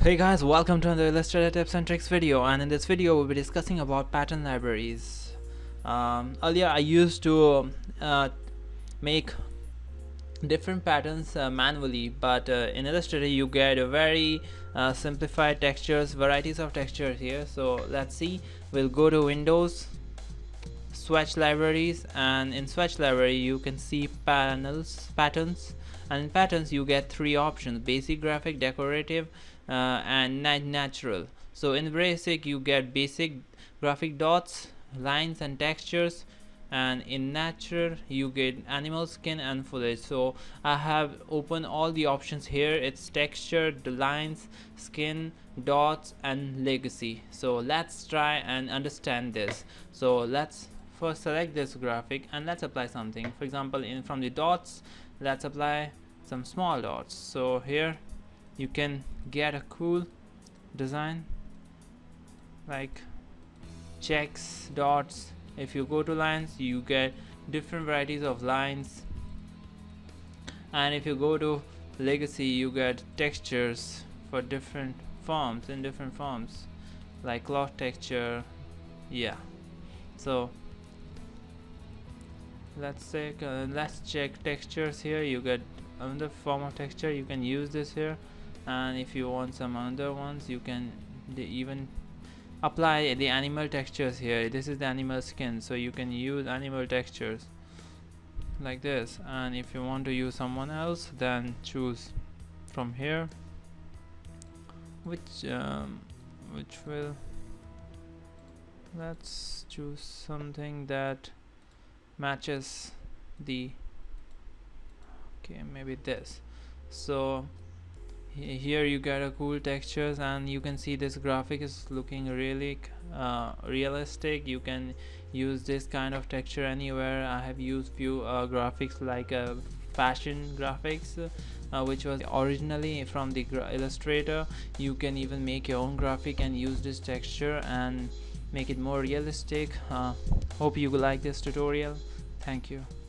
Hey guys, welcome to another Illustrator tips and tricks video, and in this video we'll be discussing about pattern libraries. Earlier I used to make different patterns manually, but in Illustrator you get a very simplified textures, varieties of textures here. So let's see. We'll go to Windows, Swatch libraries, and in Swatch library you can see patterns, and in patterns you get three options: basic, graphic, decorative, and natural. So in basic you get basic, graphic, dots, lines and textures, and in natural you get animal skin and foliage. So I have opened all the options here. It's texture, the lines, skin, dots and legacy. So let's try and understand this. So let's first select this graphic and let's apply something. For example, from the dots, let's apply some small dots. So here you can get a cool design like checks, dots. If you go to lines, you get different varieties of lines, and if you go to legacy, you get textures for different forms, in different forms, like cloth texture. Yeah, so let's check textures. Here you get another form of texture. You can use this here, and if you want some other ones, you can even apply the animal textures here. This is the animal skin, so you can use animal textures like this. And if you want to use someone else, then choose from here which will, let's choose something that matches the, okay, maybe this. So here you get a cool textures, and you can see this graphic is looking really realistic. You can use this kind of texture anywhere. I have used few graphics like fashion graphics, which was originally from the Illustrator. You can even make your own graphic and use this texture and make it more realistic. Hope you like this tutorial. Thank you.